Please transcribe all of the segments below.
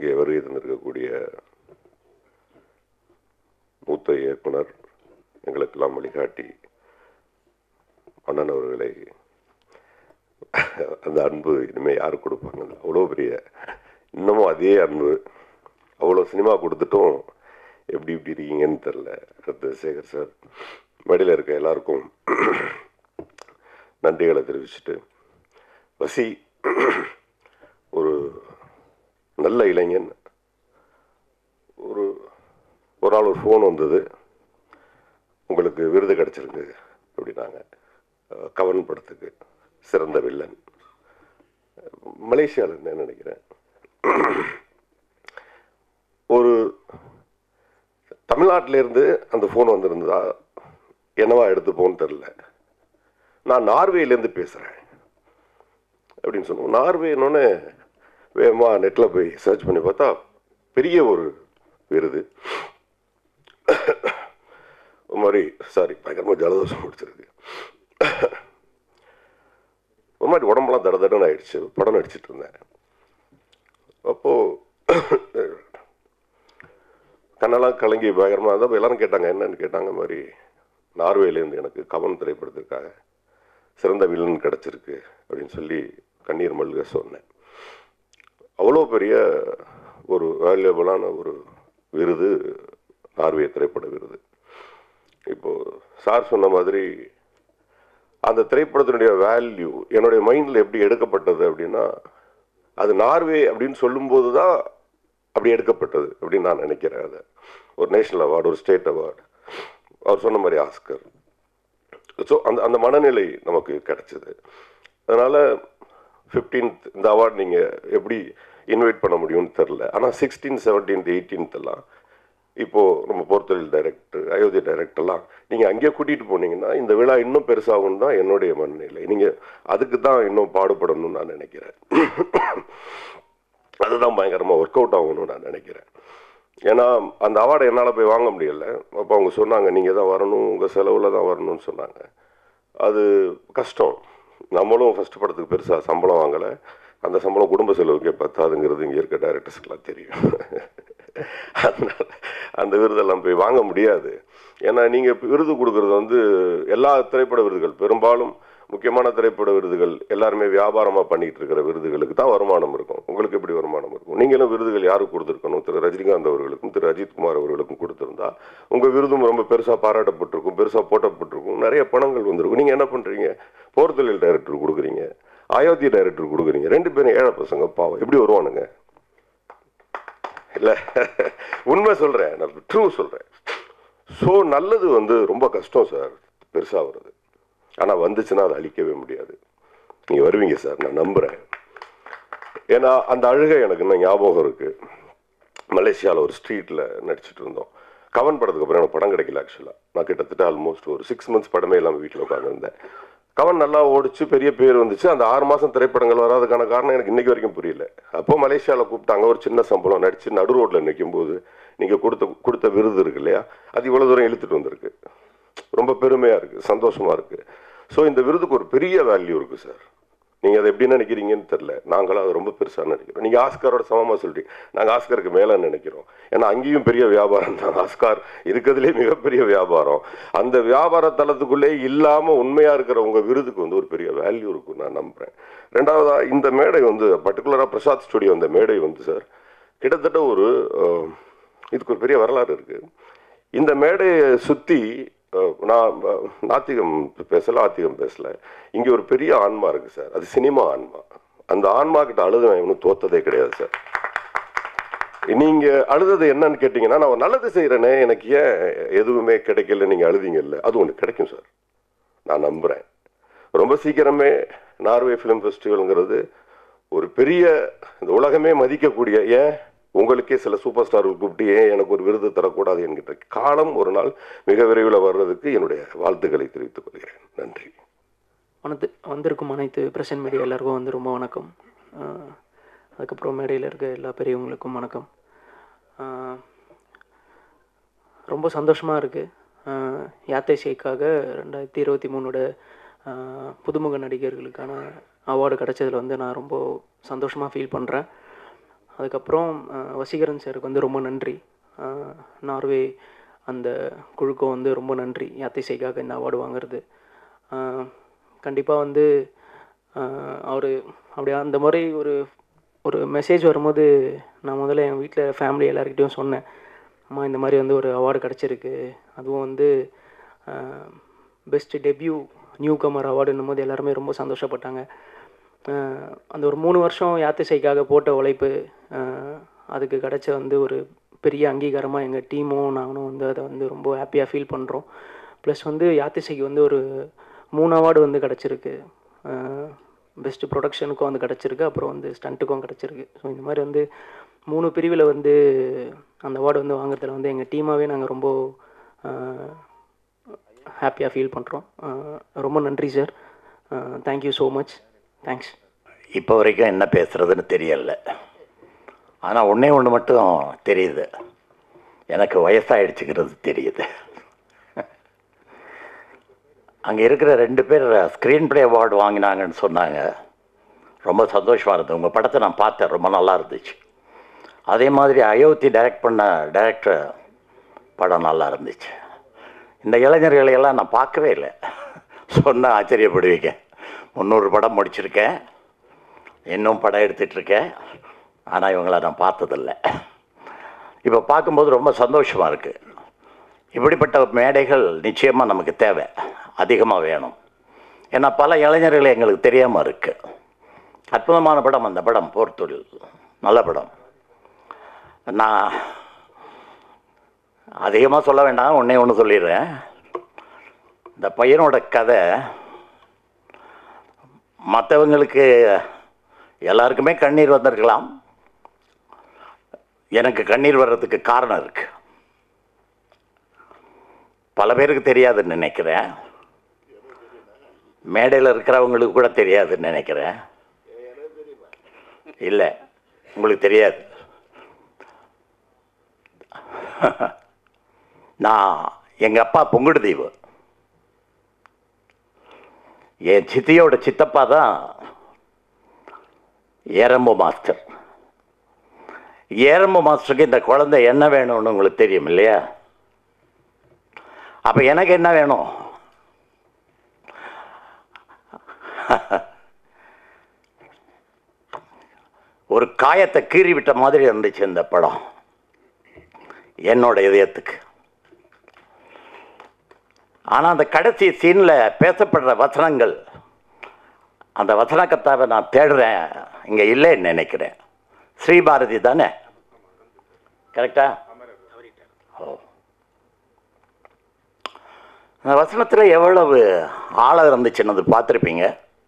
இங்கே வருகை தந்திருக்கக்கூடிய மூத்த இயக்குனர், எங்களுக்கெல்லாம் வழிகாட்டி அண்ணன் அவர்களை, அந்த அன்பு இனிமேல் யாருக்கு கொடுப்பாங்க? அவ்வளோ பெரிய, இன்னமும் அதே அன்பு, அவ்வளோ சினிமா கொடுத்துட்டும் எப்படி இப்படி இருக்கீங்கன்னு தெரில. அடுத்து சேகர் சார், மேடையில் இருக்க எல்லாருக்கும் நன்றிகளை தெரிவிச்சுட்டு, வசி ஒரு நல்ல இளைஞன். ஒரு நாள் ஒரு ஃபோன் வந்தது, உங்களுக்கு விருது கிடச்சிருக்கு அப்படின்னாங்க. கவன் படத்துக்கு சிறந்த வில்லன். மலேசியாவில் என்ன நினைக்கிறேன், ஒரு தமிழ்நாட்டிலேருந்து அந்த ஃபோன் வந்திருந்ததா என்னவா எடுத்துப்போன்னு தெரில. நான் நார்வேலேருந்து பேசுகிறேன் அப்படின்னு சொன்னோம். நார்வேன்னொன்னே வேகமாக நெட்டில் போய் சர்ச் பண்ணி பார்த்தா பெரிய ஒரு விருது. ஒரு மாதிரி பயங்கரமாக ஜலதோஷம் முடிச்சிருக்கு. ஒரு மாதிரி உடம்பெல்லாம் தடன்னு ஆயிடுச்சு. படம் நடிச்சிட்டு இருந்தேன். அப்போது கண்ணெல்லாம் கலங்கி பயங்கரமாக இருந்தால் எல்லாரும் கேட்டாங்க, என்னன்னு கேட்டாங்க. மாதிரி நார்வேலேருந்து எனக்கு கவன் திரைப்படத்திற்காக சிறந்த வில்லன் கிடச்சிருக்கு அப்படின்னு சொல்லி கண்ணீர் மல்க சொன்னேன். அவ்வளோ பெரிய ஒரு வேல்யூபிளான ஒரு விருது நார்வே திரைப்பட விருது. இப்போது சார் சொன்ன மாதிரி அந்த திரைப்படத்தினுடைய வேல்யூ என்னுடைய மைண்டில் எப்படி எடுக்கப்பட்டது அப்படின்னா, அது நார்வே அப்படின்னு சொல்லும்போது தான் அப்படி எடுக்கப்பட்டது அப்படின்னு நான் நினைக்கிறேன். அதை ஒரு நேஷனல் அவார்டு, ஒரு ஸ்டேட் அவார்டு, அவர் சொன்ன மாதிரி ஆஸ்கர். ஸோ அந்த மனநிலை நமக்கு கிடைச்சிது. அதனால் 15th இந்த அவார்டு நீங்கள் எப்படி இன்வைட் பண்ண முடியும்னு தெரில. ஆனால் 16th, 17th, 18th எல்லாம் இப்போது நம்ம பொறுத்தொழில் டைரக்டர், அயோத்தி டைரக்டர்லாம் நீங்கள் அங்கேயே கூட்டிகிட்டு போனீங்கன்னா இந்த விழா இன்னும் பெருசாகும் தான் என்னுடைய மனநிலை. நீங்கள் அதுக்கு தான் இன்னும் பாடுபடணும்னு நான் நினைக்கிறேன். அதுதான் பயங்கரமாக ஒர்க் அவுட் ஆகணும்னு நான் நினைக்கிறேன். ஏன்னா அந்த அவார்டை என்னால் போய் வாங்க முடியலை. அப்போ அவங்க சொன்னாங்க, நீங்கள் தான் வரணும், உங்கள் செலவில் தான் வரணும்னு சொன்னாங்க. அது கஷ்டம். நம்மளும் ஃபஸ்ட் படத்துக்கு பெருசாக சம்பளம் வாங்கலை. அந்த சம்பளம் குடும்ப செலவுக்கே பத்தாதுங்கிறது இங்கே இருக்க டைரக்டர்ஸ்க்கெலாம் தெரியும். அதனால் அந்த விருதெல்லாம் போய் வாங்க முடியாது. ஏன்னா நீங்கள் விருது கொடுக்குறது வந்து எல்லா திரைப்பட விருதுகள், பெரும்பாலும் முக்கியமான திரைப்பட விருதுகள் எல்லாருமே வியாபாரமாக பண்ணிகிட்டு இருக்கிற விருதுகளுக்கு தான் வருமானம் இருக்கும். உங்களுக்கு எப்படி வருமானம் இருக்கும்? நீங்களும் விருதுகள் யாருக்கு கொடுத்துருக்கணும்? திரு ரஜினிகாந்த் அவர்களுக்கும் திரு அஜித்குமார் அவர்களுக்கும் கொடுத்துருந்தா உங்கள் விருதும் ரொம்ப பெருசாக பாராட்டப்பட்டிருக்கும், பெருசாக போட்டப்பட்டிருக்கும், நிறைய பணங்கள் வந்திருக்கும். நீங்கள் என்ன பண்ணுறீங்க? போர்த்தொழில் டைரக்டர் கொடுக்குறீங்க, அயோத்தி டைரக்டர் கொடுக்குறீங்க. 2 பேரும் ஏழை பசங்க, பாவம், எப்படி வருவானுங்க? இல்லை, உண்மை சொல்கிறேன், நான் ட்ரூ சொல்கிறேன். ஸோ நல்லது வந்து ரொம்ப கஷ்டம் சார், பெருசாக வருது. ஆனால் வந்துச்சுன்னா அதை அழிக்கவே முடியாது. நீங்கள் வருவீங்க சார், நான் நம்புகிறேன். ஏன்னா அந்த அழுகை எனக்கு இன்னும் ஞாபகம் இருக்குது. மலேசியாவில் ஒரு ஸ்ட்ரீட்டில் நடிச்சிட்டு இருந்தோம். கவன் படத்துக்கு அப்புறம் எனக்கு படம் கிடைக்கல. ஆக்சுவலாக நான் கிட்டத்தட்ட ஆல்மோஸ்ட் ஒரு 6 months படமே இல்லாமல் வீட்டில் உட்காந்துருந்தேன். கவன் நல்லா ஓடிச்சு, பெரிய பேர் வந்துச்சு. அந்த 6 மாதம் திரைப்படங்கள் வராதுக்கான காரணம் எனக்கு இன்றைக்கி வரைக்கும் புரியல. அப்போ மலேசியாவில் கூப்பிட்டாங்க, ஒரு சின்ன சம்பளம், நடிச்சு நடு ரோட்டில் நிற்கும்போது நீங்கள் கொடுத்த விருது இருக்கு இல்லையா, அது இவ்வளோ தூரம் இழுத்துட்டு வந்திருக்கு. ரொம்ப பெருமையாக இருக்குது, சந்தோஷமாக இருக்குது. ஸோ இந்த விருதுக்கு ஒரு பெரிய வேல்யூ இருக்குது சார். நீங்கள் அதை எப்படி நினைக்கிறீங்கன்னு தெரில. நாங்களும் அதை ரொம்ப பெருசாக நினைக்கிறோம். நீங்கள் ஆஸ்காரோட சமமாக சொல்கிறீங்க, நாங்கள் ஆஸ்கருக்கு மேலே நினைக்கிறோம். ஏன்னா அங்கேயும் பெரிய வியாபாரம் தான். ஆஸ்கார் இருக்கிறதுலே மிகப்பெரிய வியாபாரம். அந்த வியாபார தளத்துக்குள்ளே இல்லாமல் உண்மையாக இருக்கிற உங்கள் விருதுக்கு வந்து ஒரு பெரிய வேல்யூ இருக்கும் நான் நம்புகிறேன். ரெண்டாவதாக இந்த மேடை வந்து பர்டிகுலராக பிரசாத் ஸ்டுடியோ, அந்த மேடை வந்து சார் கிட்டத்தட்ட ஒரு இதுக்கு ஒரு பெரிய வரலாறு இருக்குது. இந்த மேடையை சுற்றி நான் நாத்திகம் பேசலை, ஆத்திகம் பேசலை. இங்கே ஒரு பெரிய ஆன்மா இருக்குது சார், அது சினிமா ஆன்மா. அந்த ஆன்மா கிட்ட அழுது நான் இன்னும் தோத்ததே கிடையாது சார். நீங்கள் அழுதது என்னன்னு கேட்டிங்கன்னா, நான் ஒரு நல்லது செய்கிறேனே, எனக்கு ஏன் எதுவுமே கிடைக்கல, நீங்கள் அழுதிங்கல்ல, அது ஒன்று கிடைக்கும் சார், நான் நம்புகிறேன். ரொம்ப சீக்கிரமே நார்வே ஃபிலிம் ஃபெஸ்டிவலுங்கிறது ஒரு பெரிய, இந்த உலகமே மதிக்கக்கூடிய, ஏன் உங்களுக்கே சில சூப்பர் ஸ்டார்கள் கூப்பிட்டு ஏன் எனக்கு ஒரு விருது தரக்கூடாது என்கிற காலம் ஒரு நாள் மிக விரைவில் வர்றதுக்கு என்னுடைய வாழ்த்துக்களை தெரிவித்துக் கொள்கிறேன். நன்றி. வந்திருக்கும் அனைத்து பிரசன்ட் மீடியா எல்லாருக்கும் வந்து ரொம்ப வணக்கம். அதுக்கப்புறம் மேடையில் இருக்க எல்லா பெரியவங்களுக்கும் வணக்கம். ரொம்ப சந்தோஷமாக இருக்குது. யாத்தை ஷேக்காக 2023 புதுமுக நடிகர்களுக்கான அவார்டு கிடச்சதில் வந்து நான் ரொம்ப சந்தோஷமாக ஃபீல் பண்ணுறேன். அதுக்கப்புறம் வசீகரன் சாருக்கு வந்து ரொம்ப நன்றி. நார்வே அந்த குழுக்கும் வந்து ரொம்ப நன்றி, யாத்திசைக்காக இந்த அவார்டு வாங்குறது. கண்டிப்பாக வந்து அவர் அப்படியே அந்த மாதிரி ஒரு ஒரு மெசேஜ் வரும்போது நான் முதல்ல என் வீட்டில் ஃபேமிலி எல்லாருக்கிட்டையும் சொன்னேன், அம்மா இந்த மாதிரி வந்து ஒரு அவார்டு கிடச்சிருக்கு, அதுவும் வந்து பெஸ்ட்டு டெபியூ நியூ கமர் அவார்டுன்னும் போது எல்லாருமே ரொம்ப சந்தோஷப்பட்டாங்க. அந்த ஒரு 3 வருஷம் யாத்திசைக்காக போட்ட உழைப்பு, அதுக்கு கிடச்ச வந்து ஒரு பெரிய அங்கீகாரமாக எங்கள் டீமும் நாங்களும் வந்து அதை வந்து ரொம்ப ஹாப்பியாக ஃபீல் பண்ணுறோம். ப்ளஸ் வந்து யாத்திசைக்கு வந்து ஒரு 3 அவார்டு வந்து கிடச்சிருக்கு. பெஸ்ட்டு ப்ரொடக்ஷனுக்கும் வந்து கிடச்சிருக்கு, அப்புறம் வந்து ஸ்டண்ட்டுக்கும் கிடச்சிருக்கு. ஸோ இந்த மாதிரி வந்து 3 பிரிவில் வந்து அந்த அவார்டு வந்து வாங்குறதுல வந்து எங்கள் டீமாகவே நாங்கள் ரொம்ப ஹாப்பியாக ஃபீல் பண்ணுறோம். ரொம்ப நன்றி sir. Thank you so much. Thanks. இப்போ வரைக்கும் என்ன பேசுகிறதுன்னு தெரியல. ஆனால் ஒன்று மட்டும் தெரியுது, எனக்கு வயசாகிடுச்சுக்கிறது தெரியுது. அங்கே இருக்கிற 2 பேர் ஸ்க்ரீன் ப்ளே அவார்டு வாங்கினாங்கன்னு சொன்னாங்க. ரொம்ப சந்தோஷமாக இருந்தது. உங்கள் படத்தை நான் பார்த்தேன், ரொம்ப நல்லா இருந்துச்சு. அதே மாதிரி அயோத்தி டைரக்ட் பண்ண டைரக்டர் படம் நல்லா இருந்துச்சு. இந்த இளைஞர்களையெல்லாம் நான் பார்க்கவே இல்லை, சொன்னால் ஆச்சரியப்படுவீங்க. 300 படம் முடிச்சிருக்கேன், இன்னும் படம் எடுத்துகிட்ருக்கேன், ஆனால் இவங்கள நான் பார்த்ததில்லை. இப்போ பார்க்கும்போது ரொம்ப சந்தோஷமாக இருக்குது. இப்படிப்பட்ட மேடைகள் நிச்சயமாக நமக்கு தேவை, அதிகமாக வேணும். ஏன்னா பல இளைஞர்கள் எங்களுக்கு தெரியாமல் இருக்குது. அற்புதமான படம் அந்த படம், போர் தொழில், நல்ல படம். நான் அதிகமாக சொல்ல வேண்டாம், ஒன்று சொல்லிடுறேன். இந்த பையனோட கதை மற்றவங்களுக்கு எல்லாருக்குமே கண்ணீர் வந்திருக்கலாம், எனக்கு கண்ணீர் வர்றதுக்கு காரணம் இருக்குது. பல பேருக்கு தெரியாதுன்னு நினைக்கிறேன், மேடையில் இருக்கிறவங்களுக்கு கூட தெரியாதுன்னு நினைக்கிறேன். இல்லை, உங்களுக்கு தெரியாது. நான் எங்கள் அப்பா புங்குடுதீவு, என் சித்தியோட சித்தப்பா தான் ஏரம்பு மாஸ்டர். ஏரம்பு மாஸ்டருக்கு இந்த குழந்தை என்ன வேணும்னு உங்களுக்கு தெரியும் இல்லையா? அப்போ எனக்கு என்ன வேணும்? ஒரு காயத்தை கீறி விட்ட மாதிரி இருந்துச்சு இந்த படம் என்னோட இதயத்துக்கு. ஆனால் அந்த கடைசி சீனில் பேசப்படுற வசனங்கள், அந்த வசனக்கத்தாவை நான் தேடுறேன், இங்கே இல்லைன்னு நினைக்கிறேன். ஸ்ரீபாரதி தானே? கரெக்டா? ஓ, அந்த வசனத்தில் எவ்வளவு ஆழம் இருந்துச்சுன்னு அது பார்த்துருப்பீங்க.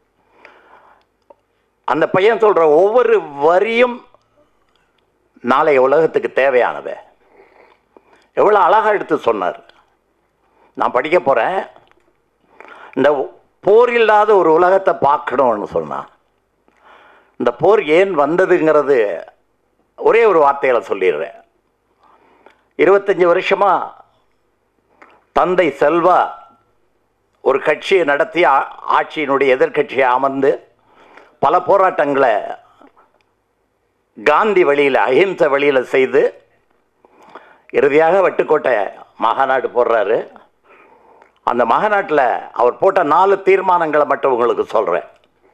அந்த பையன் சொல்கிற ஒவ்வொரு வரியும் நாளைய உலகத்துக்கு தேவையானவை. எவ்வளோ அழகாக எடுத்து சொன்னார். நான் படிக்க போகிறேன், இந்த போர் இல்லாத ஒரு உலகத்தை பார்க்கணும்னு சொன்னான். இந்த போர் ஏன் வந்ததுங்கிறது ஒரே ஒரு வார்த்தையில் சொல்லிடுறேன். 25 வருஷமாக தந்தை செல்வா ஒரு கட்சியை நடத்தி ஆட்சியினுடைய எதிர்கட்சியை அமர்ந்து பல போராட்டங்களை காந்தி வழியில், அஹிம்சை வழியில் செய்து இறுதியாக வட்டுக்கோட்டை மகாநாடு போடுறாரு. அந்த மகாநாட்டில் அவர் போட்ட 4 தீர்மானங்களை மட்டும் உங்களுக்கு சொல்கிறேன்.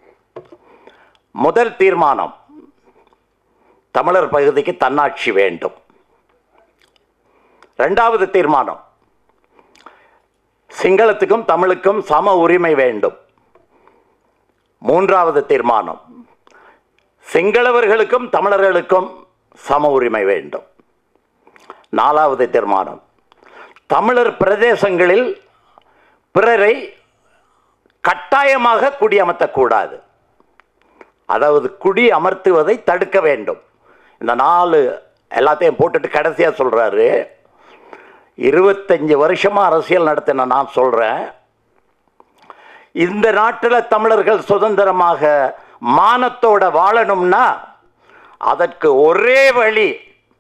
முதல் தீர்மானம், தமிழர் பகுதிக்கு தன்னாட்சி வேண்டும். 2வது தீர்மானம், சிங்களத்துக்கும் தமிழுக்கும் சம உரிமை வேண்டும். 3வது தீர்மானம், சிங்களவர்களுக்கும் தமிழர்களுக்கும் சம உரிமை வேண்டும். 4வது தீர்மானம், தமிழர் பிரதேசங்களில் பிறரை கட்டாயமாக குடியமர்த்தக்கூடாது, அதாவது குடி அமர்த்துவதை தடுக்க வேண்டும். இந்த 4 எல்லாத்தையும் போட்டுட்டு கடைசியாக சொல்கிறாரு, 25 வருஷமாக அரசியல் நடத்தின நான் சொல்கிறேன், இந்த நாட்டில் தமிழர்கள் சுதந்திரமாக மானத்தோட வாழணும்னா அதற்கு ஒரே வழி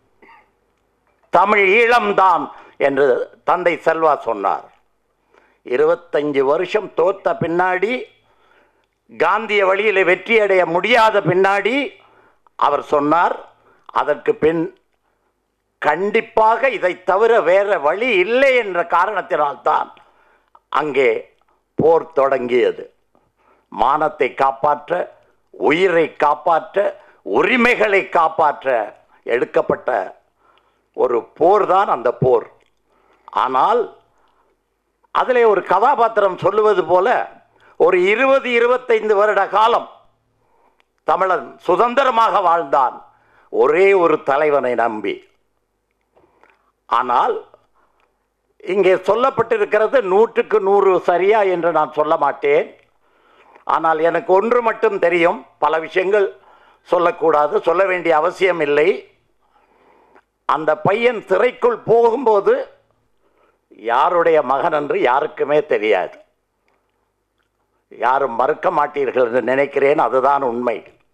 தமிழ் ஈழம்தான் என்று தந்தை செல்வா சொன்னார். 25 வருஷம் தோத்த பின்னாடி, காந்திய வழியில் வெற்றி அடைய முடியாத பின்னாடி அவர் சொன்னார், அதற்கு பின் கண்டிப்பாக இதை தவிர வேற வழி இல்லை என்ற காரணத்தினால்தான் அங்கே போர் தொடங்கியது. மானத்தை காப்பாற்ற, உயிரை காப்பாற்ற, உரிமைகளை காப்பாற்ற எடுக்கப்பட்ட ஒரு போர் தான் அந்த போர். ஆனால் அதிலே ஒரு கதாபாத்திரம் சொல்லுவது போல ஒரு 20-25 வருட காலம் தமிழன் சுதந்திரமாக வாழ்ந்தான், ஒரே ஒரு தலைவனை நம்பி. ஆனால் இங்கே சொல்லப்பட்டிருக்கிறது 100க்கு 100 சரியா என்று நான் சொல்ல மாட்டேன். ஆனால் எனக்கு ஒன்று மட்டும் தெரியும், பல விஷயங்கள் சொல்லக்கூடாது, சொல்ல வேண்டிய அவசியம் இல்லை. அந்த பையன் சிறைக்குள் போகும்போது யாருடைய மகன் என்று யாருக்குமே தெரியாது. யாரும் மறுக்க மாட்டீர்கள் என்று நினைக்கிறேன், அதுதான் உண்மை.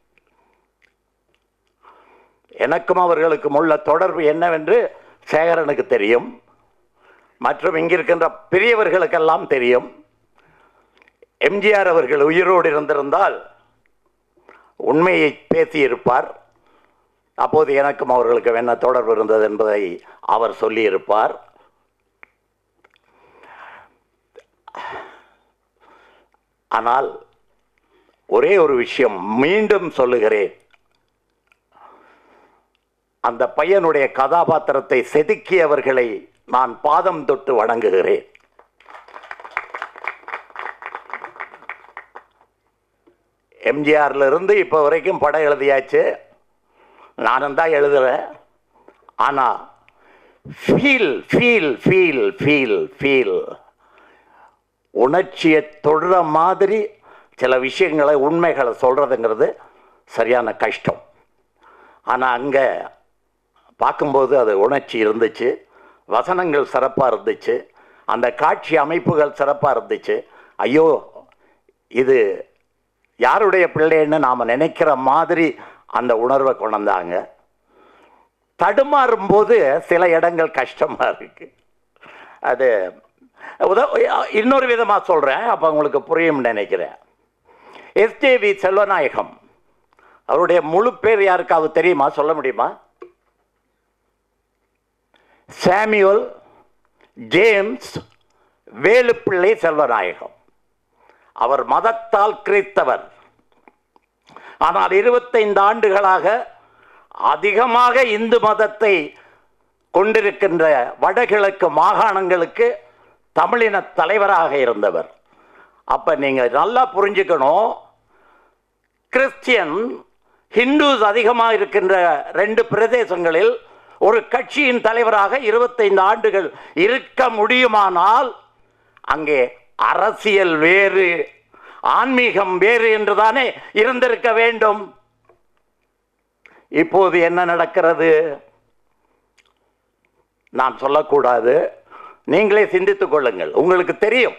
எனக்கும் அவர்களுக்கும் உள்ள தொடர்பு என்னவென்று சேகரனுக்கு தெரியும், மற்றும் இங்கிருக்கின்ற பெரியவர்களுக்கெல்லாம் தெரியும். எம்ஜிஆர் அவர்கள் உயிரோடு இருந்திருந்தால் உண்மையை பேசியிருப்பார். அப்போது எனக்கும் அவர்களுக்கு என்ன தொடர்பு இருந்தது என்பதை அவர் சொல்லியிருப்பார். ஆனால் ஒரே ஒரு விஷயம் மீண்டும் சொல்லுகிறேன், அந்த பையனுடைய கதாபாத்திரத்தை செதுக்கியவர்களை நான் பாதம் தொட்டு வணங்குகிறேன். எம்ஜிஆர்ல இருந்து இப்போ வரைக்கும் படம் எழுதியாச்சு, நானும் தான் எழுதுறேன். ஆனால் feel feel feel feel feel உணர்ச்சியை தொடுற மாதிரி சில விஷயங்களை, உண்மைகளை சொல்கிறதுங்கிறது சரியான கஷ்டம். ஆனால் அங்கே பார்க்கும்போது அது உணர்ச்சி இருந்துச்சு, வசனங்கள் சிறப்பாக இருந்துச்சு, அந்த காட்சி அமைப்புகள் சிறப்பாக இருந்துச்சு. ஐயோ, இது யாருடைய பிள்ளைன்னு நாம் நினைக்கிற மாதிரி அந்த உணர்வை கொண்டாங்க. தடுமாறும்போது சில இடங்கள் கஷ்டமாக இருக்குது. அது இன்னொரு விதமாக சொல்கிறேன், அப்போ உங்களுக்கு புரியும் நினைக்கிறேன். எஸ்ஜேவி செல்வநாயகம் அவருடைய முழு பேர் யாருக்காவது தெரியுமா? சொல்ல முடியுமா? Samuel James Velupillai Selvanayakam. அவர் மதத்தால் கிறிஸ்தவர். ஆனால் 25 ஆண்டுகளாக அதிகமாக இந்து மதத்தை கொண்டிருக்கின்ற வடகிழக்கு மாகாணங்களுக்கு தமிழின தலைவராக இருந்தவர். அப்ப நீங்க நல்லா புரிஞ்சுக்கணும், கிறிஸ்டியன் ஹிந்துஸ் அதிகமாக இருக்கின்ற 2 பிரதேசங்களில் ஒரு கட்சியின் தலைவராக 25 ஆண்டுகள் இருக்க முடியுமானால் அங்கே அரசியல் வேறு, ஆன்மீகம் வேறு என்றுதானே இருந்திருக்க வேண்டும். இப்போது என்ன நடக்கிறது? நான் சொல்லக்கூடாது, நீங்களே சிந்தித்துக் கொள்ளுங்கள். உங்களுக்கு தெரியும்,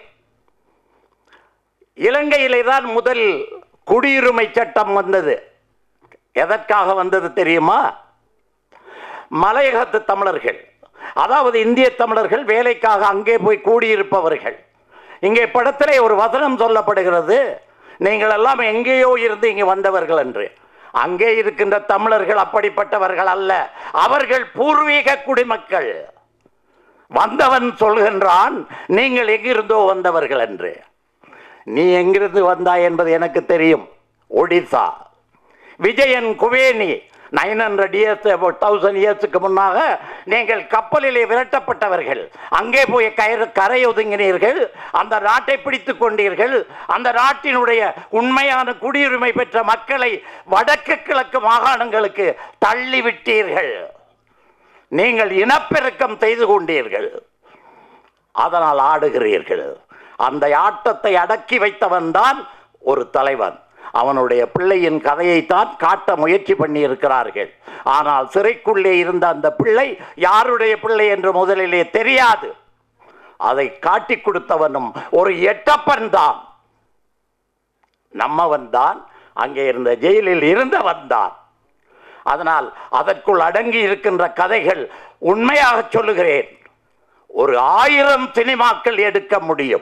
இலங்கையிலே தான் முதல் குடியுரிமை சட்டம் வந்தது. எதற்காக வந்தது தெரியுமா? மலையகத்து தமிழர்கள், அதாவது இந்திய தமிழர்கள் வேலைக்காக அங்கே போய் கூடியிருப்பவர்கள். இங்கே படத்திலே ஒரு வசனம் சொல்லப்படுகிறது, நீங்கள் எல்லாம் எங்கேயோ இருந்து இங்கே வந்தவர்கள் என்று. அங்கே இருக்கின்ற தமிழர்கள் அப்படிப்பட்டவர்கள் அல்ல, அவர்கள் பூர்வீக குடிமக்கள். வந்தவன் சொல்கின்றான், நீங்கள் எங்கிருந்தோ வந்தவர்கள் என்று. நீ எங்கிருந்து வந்தாய் என்பது எனக்கு தெரியும். ஒடிசா. விஜயன் குவேனி 900 years, 1000 yearsக்கு முன்னாக நீங்கள் கப்பலிலே விரட்டப்பட்டவர்கள். அங்கே போய் கரை ஒதுங்கினீர்கள், அந்த நாட்டை பிடித்துக் கொண்டீர்கள். அந்த நாட்டினுடைய உண்மையான குடியுரிமை பெற்ற மக்களை வடக்கு கிழக்கு மாகாணங்களுக்கு தள்ளிவிட்டீர்கள். நீங்கள் இனப்பெருக்கம் செய்து கொண்டீர்கள், அதனால் ஆடுகிறீர்கள். அந்த ஆட்டத்தை அடக்கி வைத்தவன் தான் ஒரு தலைவன். அவனுடைய பிள்ளையின் கதையைத்தான் காட்ட முயற்சி பண்ணி இருக்கிறார்கள். ஆனால் சிறைக்குள்ளே இருந்த அந்த பிள்ளை யாருடைய பிள்ளை என்று முதலிலே தெரியாது. அதை காட்டி கொடுத்தவனும் ஒரு எட்டப்பன் தான், நம்மவன் தான், அங்கே இருந்த ஜெயிலில் இருந்தவன் தான். அதனால் அதற்குள் அடங்கி இருக்கின்ற கதைகள், உண்மையாக சொல்லுகிறேன், ஒரு 1000 சினிமாக்கள் எடுக்க முடியும்.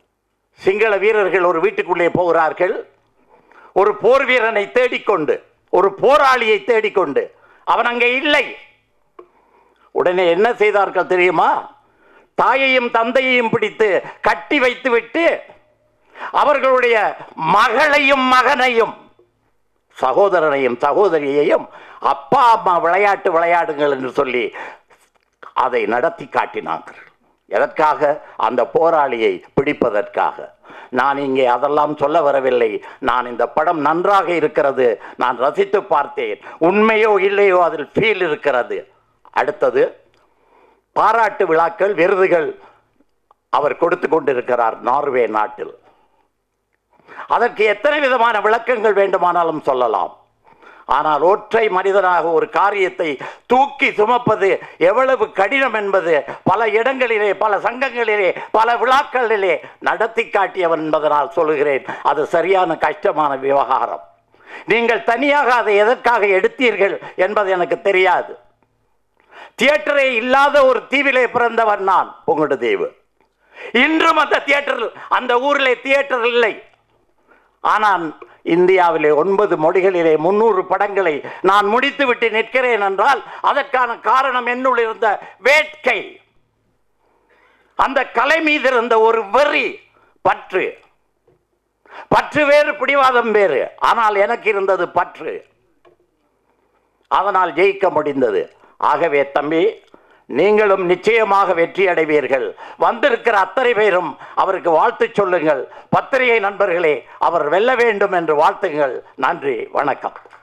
சிங்கள வீரர்கள் ஒரு வீட்டுக்குள்ளே போகிறார்கள், ஒரு போர் வீரனை தேடிக்கொண்டு ஒரு போராளியை தேடிக்கொண்டு. அவன் அங்கே இல்லை. உடனே என்ன செய்தார்கள் தெரியுமா? தாயையும் தந்தையையும் பிடித்து கட்டி வைத்துவிட்டு அவர்களுடைய மகளையும் மகனையும் சகோதரனையும் சகோதரியையும் அப்பா அம்மா விளையாட்டு விளையாடுங்கள் என்று சொல்லி அதை நடத்தி காட்டினார்கள். எதற்காக? அந்த போராளியை பிடிப்பதற்காக. நான் இங்கே அதெல்லாம் சொல்ல வரவில்லை. நான் இந்த படம் நன்றாக இருக்கிறது, நான் ரசித்து பார்த்தேன், உண்மையோ இல்லையோ அதில் ஃபீல் இருக்கிறது. அடுத்தது பாராட்டு விழாக்கள், விருதுகள் அவர் கொடுத்து கொண்டிருக்கிறார் நார்வே நாட்டில். அதற்கு எத்தனை விதமான விளக்கங்கள் வேண்டுமானாலும் சொல்லலாம். ஆனால் ஒற்றை மனிதனாக ஒரு காரியத்தை தூக்கி சுமப்பது எவ்வளவு கடினம் என்பது பல இடங்களிலே, பல சங்கங்களிலே, பல விழாக்களிலே நடத்தி காட்டியவன் என்பதனால் சொல்லுகிறேன், அது சரியான கஷ்டமான விவகாரம். நீங்கள் தனியாக அதை எதற்காக எடுத்தீர்கள் என்பது எனக்கு தெரியாது. தியேட்டரே இல்லாத ஒரு தீவிலே பிறந்தவன் நான், புங்குடுதீவு. இன்றும் அந்த தியேட்டர், அந்த ஊரிலே தியேட்டர் இல்லை. ஆனால் இந்தியாவிலே 9 மொழிகளிலே 300 படங்களை நான் முடித்துவிட்டு நிற்கிறேன் என்றால் அதற்கான காரணம் என்னுள் இருந்த வேட்கை, அந்த கலை மீது இருந்த ஒரு வெறி, பற்று. பற்று வேறு, பிடிவாதம் வேறு. ஆனால் எனக்கு இருந்தது பற்று. அதனால் ஜெயிக்க முடிந்தது. ஆகவே தம்பி, நீங்களும் நிச்சயமாக வெற்றி அடைவீர்கள். வந்திருக்கிற அத்தனை பேரும் அவருக்கு வாழ்த்து சொல்லுங்கள். பத்திரிகை நண்பர்களே, அவர் வெல்ல வேண்டும் என்று வாழ்த்துங்கள். நன்றி, வணக்கம்.